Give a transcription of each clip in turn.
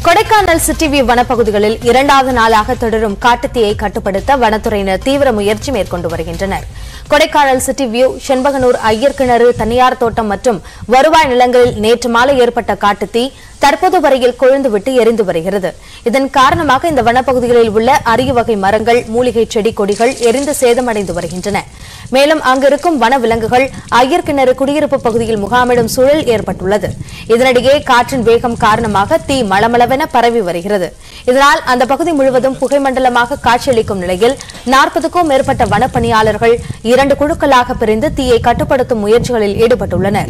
Kodaikanal City View வனப்பகுதிகளில் இரண்டாவது நாளாக தொடரும் காட்டுத்தீயை கட்டுப்படுத்த வனத்துறையினர் தீவிர முயற்சி மேற்கொண்டு வருகின்றனர். Kodaikanal City View, Shenbaganur Iyer கிணறு, தனியார் தோட்டம் மற்றும் வருவாய் நிலங்களில் நேற்று மாலை ஏற்பட்ட காட்டுத்தீ தற்போது வரையில் கொழுந்துவிட்டு எரிந்து வருகிறது. இதன் காரணமாக இந்த வனப்பகுதிகளில் உள்ள அரிய வகை மரங்கள், மூலிகை செடி கொடிகள் எரிந்து சேதமடைந்து வருகின்றன. மேலும் அங்கிருக்கும் வனவிலங்குகள் ஐயர் கிணறு குடியிருப்பு பகுதியில் முகாமிடும் சூழல் ஏற்பட்டுள்ளது. இதனிடையே காற்றின் வேகம் காரணமாக தீ மளமளவென பரவி வருகிறது. இதனால் அந்த பகுதி முழுவதும் புகைமண்டலமாக காட்சியளிக்கும் நிலையில் 40க்கும் மேற்பட்ட வனப்பணியாளர்கள் 2 குழுக்களாக பிரிந்து தீயை கட்டுப்படுத்தும் முயற்சிகளில் ஈடுபட்டுள்ளனர்.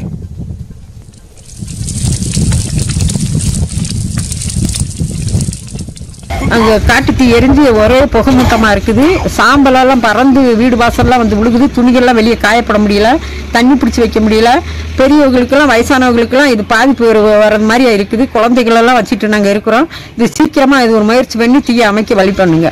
அங்க காட்டுத்தீ எரிஞ்சு ஒரே புகைமூட்டமா இருக்குது. சாம்பலெல்லாம் பறந்து வீடு வாசல்லாம் வந்து விழுகுது. துணிகள்லாம் வெளியே காயப்பட முடியல, தண்ணி பிடிச்சி வைக்க முடியல. பெரியவங்களுக்கெல்லாம் வயசானவங்களுக்கெல்லாம் இது பாதிப்பு வர்றது மாதிரி இருக்குது. குழந்தைகள் எல்லாம் வச்சுட்டு நாங்க இருக்கிறோம். இது சீக்கிரமா இது ஒரு முயற்சி பண்ணி தீயை அமைக்க வழி பண்ணுங்க.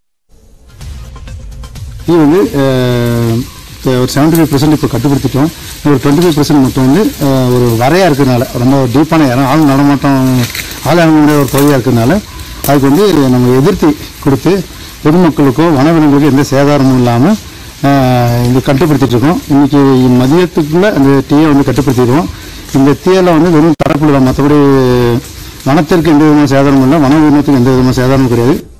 இது வந்து ஒரு 75% இப்போ கட்டுப்படுத்திட்டோம். ஒரு 25% மட்டும் வந்து ஒரு வரையா இருக்கிறதுனால, ரொம்ப டீப்பான இடம், ஆள் நடமாட்டம் ஆள் இறங்க ஒரு பகுதியாக இருக்கிறதுனால அதுக்கு வந்து நம்ம எதிர்த்து கொடுத்து பொதுமக்களுக்கோ வனவிலங்குகளுக்கும் எந்த சேதாரமும் இல்லாமல் இது கட்டுப்படுத்திட்டு இருக்கோம். இன்னைக்கு மதியத்துக்குள்ள அந்த தீயை வந்து கட்டுப்படுத்திடுவோம். இந்த தீயில வந்து வெறும் தரப்புல மற்றபடி வனத்திற்கு எந்த விதமான சேதாரமும் இல்லை, வன உயிரினத்துக்கு எந்த விதமான சேதாரமும் கிடையாது.